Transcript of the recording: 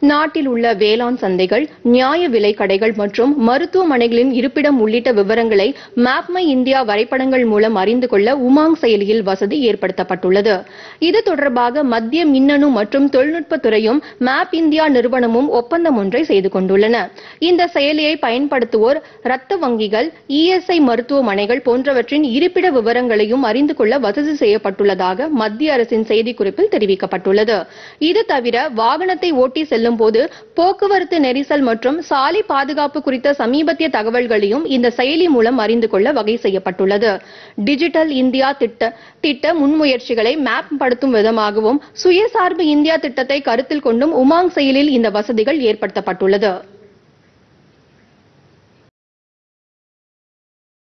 நாட்டில் உள்ள வேளாண் சந்தைகள், நியாய விலைக் கடைகள் மற்றும் மருத்துவமனைகளின் இருப்பிடம் உள்ளிட்ட விவரங்களை மேப் மை இந்தியா வரைபடங்கள் மூலம் அறிந்து கொள்ள உமாங் செயலியில் வசதி ஏற்படுத்தப்பட்டுள்ளது. இது தொடர்பாக மத்திய மின்னணு மற்றும் தொழில்நுட்பத் துறையும் மேப் இந்தியா நிறுவனமும் ஒப்பந்தம் ஒன்றை செய்து கொண்டுள்ளன. இந்த செயலியை பயன்படுத்துவோர் ரத்த வங்கிகள், இஎஸ்ஐ மருத்துவமனைகள் போன்றவற்றின் இருப்பிட விவரங்களையும் அறிந்து கொள்ள வசதி செய்யப்பட்டுள்ளதாக மத்திய அரசின் செய்திக்குறிப்பில் தெரிவிக்கப்பட்டுள்ளது. இது தவிர வாகனத்தை ஓட்டி செல்லும் போது போக்குவரத்து நெரிசல் மற்றும் சாலை பாதுகாப்பு குறித்த சமீபத்திய தகவல்களையும் இந்த செயலி மூலம் அறிந்து கொள்ள வகை செய்யப்பட்டுள்ளது. டிஜிட்டல் இந்தியா திட்ட முன்முயற்சிகளை மேப் படுத்தும் விதமாகவும் சுயசார்பு இந்தியா திட்டத்தை கருத்தில் கொண்டும் உமாங் செயலில் இந்த வசதிகள் ஏற்படுத்தப்பட்டுள்ளது.